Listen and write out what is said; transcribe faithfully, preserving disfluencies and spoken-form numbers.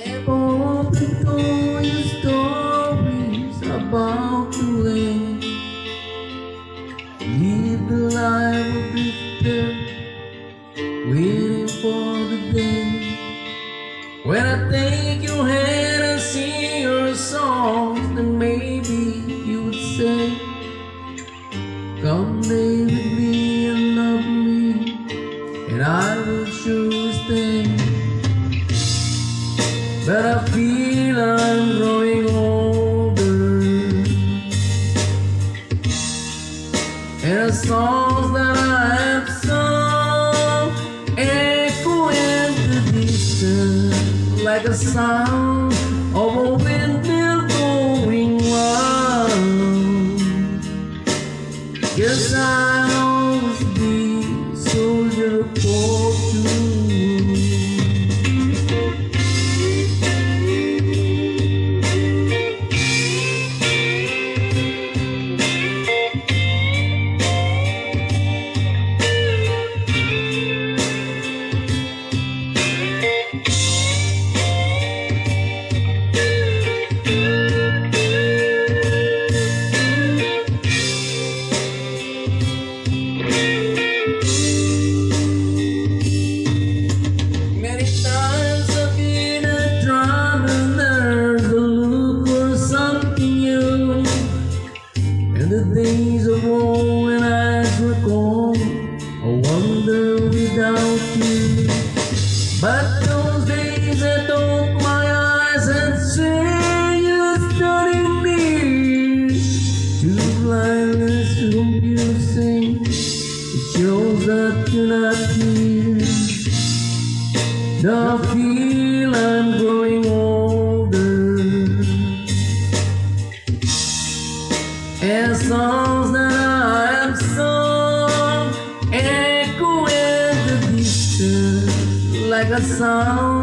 Step up and told your stories about to end. Live the life of drifter, waiting for the day when I take your hand and sing your songs. Then maybe you would say, come lay with me and love me, and I will sure stay. But I feel I'm growing older, and the songs that I have sung echo in the distance like a sound of a windmill going wild. Guess I'll always be a soldier of fortune. The days of old when eyes were cold, I wonder without you. But those days I opened my eyes and say you're standing near. To blindness whom you sing, it shows that you're not here. Now I feel I'm growing older, and songs that I have sung echo in the distance like a sound